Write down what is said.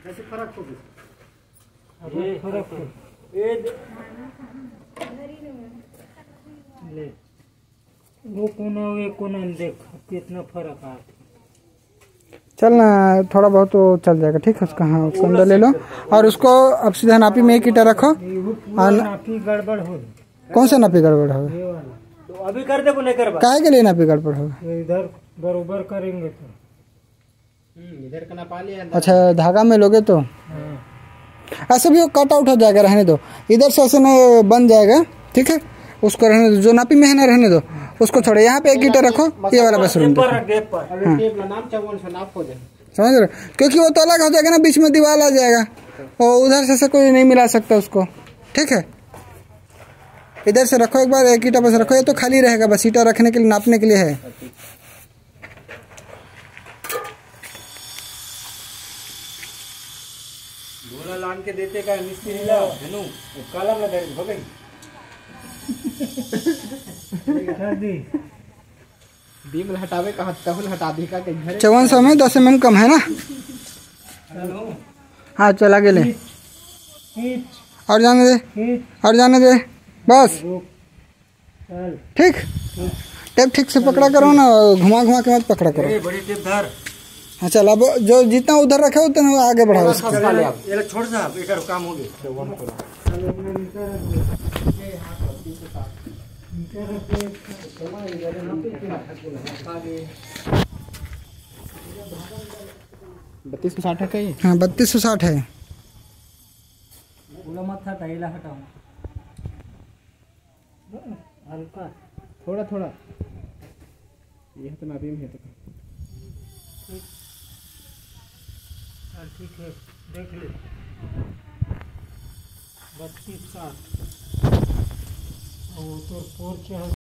जैसे फर्क हो ये फर्क हो ये ले वो कोना देख कितना फर्क आ। चल ना थोड़ा बहुत तो चल जाएगा, ठीक है। उसका हाँ उसको अंदर ले लो और उसको अब सीधा नापी में एक ईटा रखो। नापी गड़बड़ हो। कौन सा नापी गड़बड़ होगा? तो अभी कर दे को नहीं करवा। काहे के लिए नापी गड़बड़ होगा? इधर बरोबर करेंगे तो इधर का नापा लिया। अच्छा धागा में लोगे तो ऐसे भी वो कट आउट हो जाएगा, रहने दो। इधर से ऐसे में बन जाएगा, ठीक है। उसको रहने दो, जो नापी में है ना रहने दो उसको छोड़े। यहाँ पे एक ईटा रखो, ये वाला बस रूम समझ रहे, क्योंकि वो तो अलग हो जाएगा ना, बीच में दीवार आ जाएगा और उधर से कोई नहीं मिला सकता उसको, ठीक है। इधर से रखो एक बार, एक ईटा बस रखो, ये तो खाली रहेगा, बस ईटा रखने के लिए नापने के लिए है। बोला लान के देते का मिस्त्री लाओ हेनु कलम लगा हो गई। बीम हटावे का तहुल हटा दी का के घर 5400 में 10 mm कम है ना। हाँ चल आगे ले और जाने दे और जाने दे बस, ठीक। टेप ठीक से पकड़ा करो ना, घुमा घुमा के मत पकड़ा करो। बड़ी टेप धर। हाँ चल अब जो जितना उधर रखे उतना आगे बढ़ाओ इसको। ये छोड़ सा बेकार काम हो गया। 3260 है कहीं। हाँ 3260 है। हटाओ हल्का थोड़ा थोड़ा ये तो नापी में है तो ठीक है। देख ले 3260 और तो 4